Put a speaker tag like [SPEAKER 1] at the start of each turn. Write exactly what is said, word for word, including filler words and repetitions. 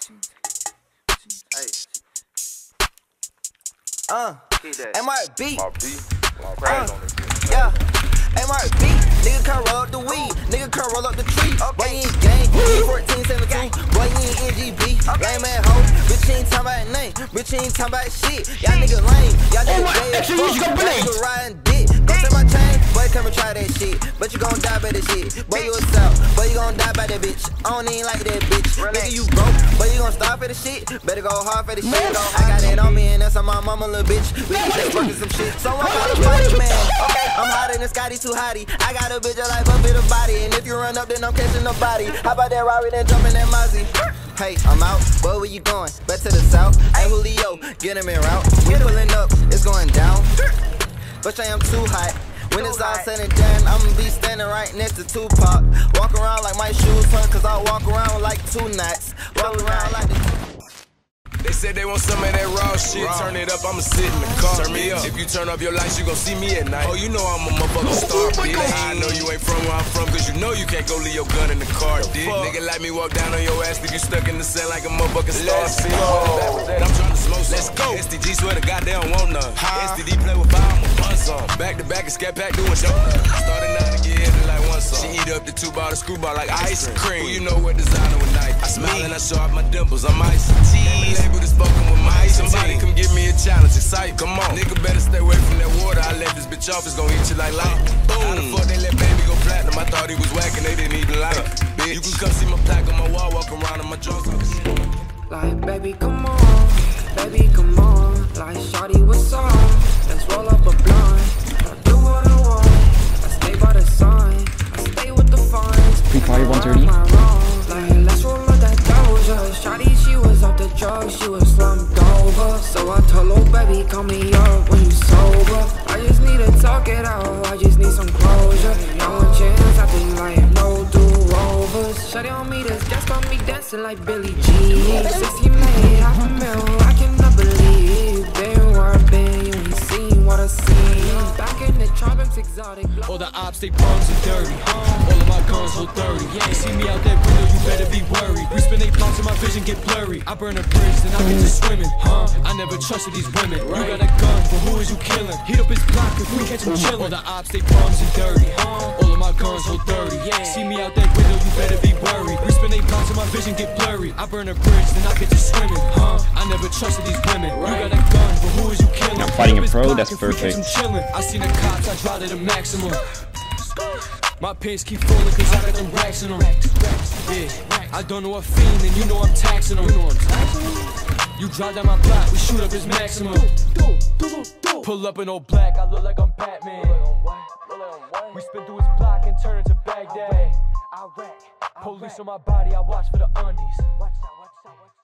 [SPEAKER 1] Hey.
[SPEAKER 2] Uh, M R B.
[SPEAKER 1] My beat. My crowd on this bitch.
[SPEAKER 2] Yeah. M R B. Nigga come roll up the weed. Nigga come roll up the tree. Boy, you ain't gang. You fourteen seventeen. Boy, you ain't N G B. Lame ass hoe. Bitch, you ain't talking about name. Bitch, you ain't talking about shit. Y'all nigga lame. Y'all nigga gay as fuck. Y'all nigga riding dick. Go take my chain. Boy, come and try that shit. But you gon' die by that shit. Boy, you a south. Boy, you gon' die by that bitch. I don't even like that bitch. Nigga, you broke. Boy, you gon' stop for the shit. Better go hard for the shit. I got it on me and that's on my mama, little bitch. We can just working some shit. So I'm out of fight, man. I'm hotter than Scotty, too hottie. I got a bitch that like bumpy the body. And if you run up, then I'm catching the body. How about that Rari, then jumping that Mozzie? Hey, I'm out. Boy, where you going? Back to the south. Hey, Julio, get him in route. We pulling up, it's going down. But I am too hot. When it's all said and done, I'ma be standing right next to Tupac. Walk around like my shoes hurt, cause I walk around like two knots. Walk around like the...
[SPEAKER 3] They said they want some of that raw shit. Raw. Turn it up, I'ma sit in the car. Turn me up. If you turn up your lights, you gon' see me at night. Oh, you know I'm a motherfucking star, bitch. I know you ain't from where I'm from, cause you know you can't go leave your gun in the car, dude. Nigga like me walk down on your ass, leave you stuck in the sand like a motherfucking star. Let's go. I'm trying to smoke. Let's go. S T G swear to God they don't want none. Huh? S T D play with fire, I'ma punch some. Back to back and scat pack doing show. Started out to get hit like one song. She eat up the two ball, the screwball like ice cream. Who you know what designer with night? I smile and I show off my dimples. I'm ice cheese. Label is fucking with my ice. Somebody come give me a challenge. Excite, come on. Nigga better stay away from that water. I let this bitch off. It's gon' eat you like light. Boom. How the fuck they let baby go platinum? I thought he was whacking. They didn't even like. Bitch, you can come see my plaque on my wall. Walk around in my drugs.
[SPEAKER 4] Like baby, come on. Baby, come on. Like shawty, what's up? Let's roll up a blunt. I do what I want. I stay by the sign. I stay with the fines.
[SPEAKER 5] Pre-fire one thirty.
[SPEAKER 4] Like let's roll up that doja. Shawty, she was off the drugs. She was slumped over. So I told her, baby, call me up when you sober. I just need to talk it out. I just need some closure. No one chance after life, no do-overs. Shawty on me, this guest on me dancing like Billie Jean. sixteen made half a mil. I cannot believe been where I've been. You ain't seen what I seen. Back in the tropics, exotic.
[SPEAKER 6] All the ops, they bums and dirty. All of my guns hold thirty. Yeah, you see me out that window, you better be worried. We spin they plots and my vision get blurry. I burn a bridge, then I get to swimming. Huh? I never trusted these women. You got a gun, but who is you killing? Heat up his block if we catch him chillin'. All the ops, they bums and dirty. All of my guns hold thirty. Yeah, see me out that window, you better be worried. We spin they plots and my vision get blurry. I burn a bridge, then I get to swimming. Huh? I never trusted these women. You got a gun, but who is you killing?
[SPEAKER 5] I'm fighting a pro, that's perfect.
[SPEAKER 6] I seen the cops, I drive to the maximum. My pants keep falling cause I got them racks in them. Yeah, I don't know a fiend and you know I'm taxing them. You drive down my block, we shoot up his maximum. Pull up in all black, I look like I'm Batman. We spin through his block and turn into Baghdad. Police on my body, I watch for the undies.